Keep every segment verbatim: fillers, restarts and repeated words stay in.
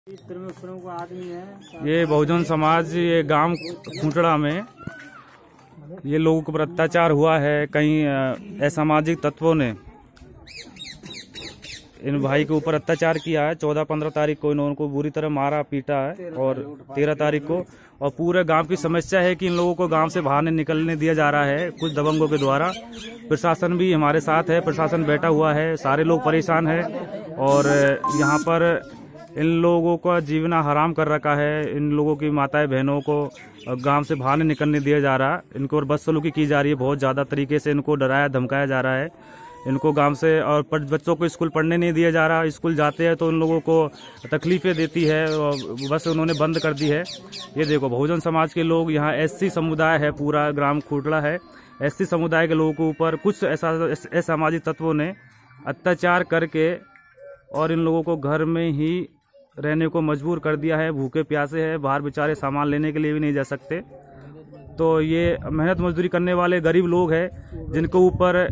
ये बहुजन समाज ये गांव खूंटड़ा में ये लोगों के ऊपर अत्याचार हुआ है। कई असामाजिक तत्वों ने इन भाई के ऊपर अत्याचार किया है। चौदह पंद्रह तारीख को इन्होंने को बुरी तरह मारा पीटा है और तेरह तारीख को। और पूरे गांव की समस्या है कि इन लोगों को गांव से बाहर नहीं निकलने दिया जा रहा है कुछ दबंगों के द्वारा। प्रशासन भी हमारे साथ है, प्रशासन बैठा हुआ है, सारे लोग परेशान हैं और यहाँ पर इन लोगों का जीवना हराम कर रखा है। इन लोगों की माताएं बहनों को गांव से बाहर नहीं निकलने दिया जा रहा। इनको और बदसलूकी की जा रही है, बहुत ज़्यादा तरीके से इनको डराया धमकाया जा रहा है। इनको गांव से और बच्चों को स्कूल पढ़ने नहीं दिया जा रहा। स्कूल जाते हैं तो उन लोगों को तकलीफें देती है और बस उन्होंने बंद कर दी है। ये देखो बहुजन समाज के लोग यहाँ एससी समुदाय है, पूरा ग्राम खूंटड़ा है। एससी समुदाय के लोगों के ऊपर कुछ ऐसा असामाजिक तत्वों ने अत्याचार करके और इन लोगों को घर में ही रहने को मजबूर कर दिया है। भूखे प्यासे है, बाहर बेचारे सामान लेने के लिए भी नहीं जा सकते। तो ये मेहनत मजदूरी करने वाले गरीब लोग हैं जिनके ऊपर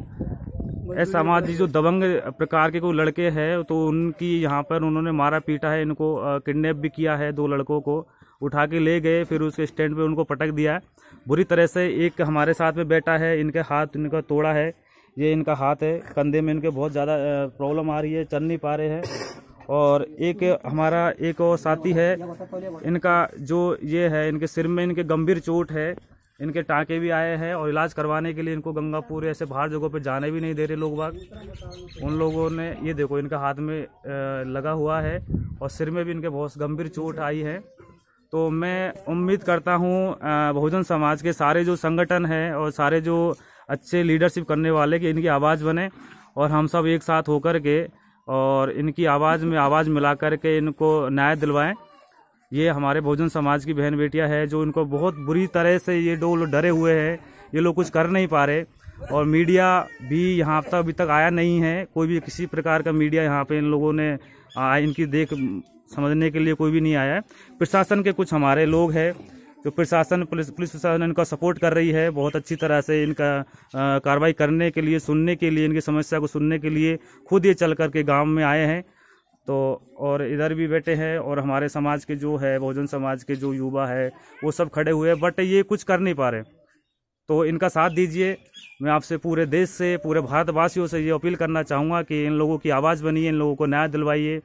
सामाजिक जो दबंग प्रकार के कोई लड़के हैं तो उनकी यहाँ पर उन्होंने मारा पीटा है। इनको किडनैप भी किया है। दो लड़कों को उठा के ले गए, फिर उसके स्टैंड पे उनको पटक दिया है बुरी तरह से। एक हमारे साथ में बैठा है, इनके हाथ इनका तोड़ा है, ये इनका हाथ है, कंधे में इनके बहुत ज़्यादा प्रॉब्लम आ रही है, चल नहीं पा रहे हैं। और एक हमारा एक और साथी है, इनका जो ये है इनके सिर में इनके गंभीर चोट है, इनके टाँके भी आए हैं और इलाज करवाने के लिए इनको गंगापुर ऐसे बाहर जगहों पे जाने भी नहीं दे रहे लोग बाग। उन लोगों ने ये देखो इनका हाथ में लगा हुआ है और सिर में भी इनके बहुत गंभीर चोट आई है। तो मैं उम्मीद करता हूँ बहुजन समाज के सारे जो संगठन हैं और सारे जो अच्छे लीडरशिप करने वाले कि इनकी आवाज़ बने और हम सब एक साथ होकर के और इनकी आवाज़ में आवाज़ मिला कर के इनको न्याय दिलवाएं। ये हमारे बहुजन समाज की बहन बेटियां हैं जो इनको बहुत बुरी तरह से ये दो लोग डरे हुए हैं, ये लोग कुछ कर नहीं पा रहे। और मीडिया भी यहाँ तक अभी तक आया नहीं है, कोई भी किसी प्रकार का मीडिया यहाँ पे इन लोगों ने आ, इनकी देख समझने के लिए कोई भी नहीं आया है। प्रशासन के कुछ हमारे लोग हैं जो प्रशासन पुलिस पुलिस प्रशासन इनका सपोर्ट कर रही है बहुत अच्छी तरह से। इनका कार्रवाई करने के लिए, सुनने के लिए, इनकी समस्या को सुनने के लिए खुद ये चल करके गाँव में आए हैं। तो और इधर भी बैठे हैं और हमारे समाज के जो है बहुजन समाज के जो युवा है वो सब खड़े हुए हैं, बट ये कुछ कर नहीं पा रहे। तो इनका साथ दीजिए। मैं आपसे पूरे देश से, पूरे भारतवासियों से ये अपील करना चाहूँगा कि इन लोगों की आवाज़ बनिए, इन लोगों को न्याय दिलवाइए।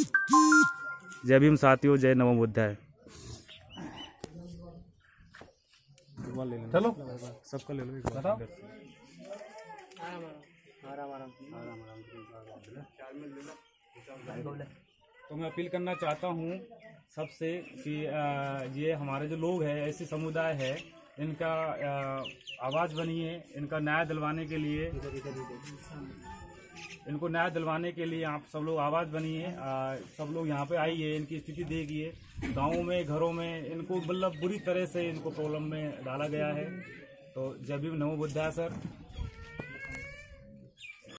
जय भीम साथियों, जय नमो बुद्धाय। चलो सबका ले लो एक बार। तो मैं अपील करना चाहता हूँ सबसे कि ये हमारे जो लोग हैं, ऐसे समुदाय है, इनका आवाज़ बनिए। इनका न्याय दिलवाने के लिए इनको न्याय दिलवाने के लिए आप सब लोग आवाज़ बनिए। सब लोग यहाँ पे आइए, इनकी स्थिति देखिए। गाँवों में, घरों में इनको मतलब बुरी तरह से इनको प्रॉब्लम में डाला गया है। तो जय भीम नमो बुद्धाय सर।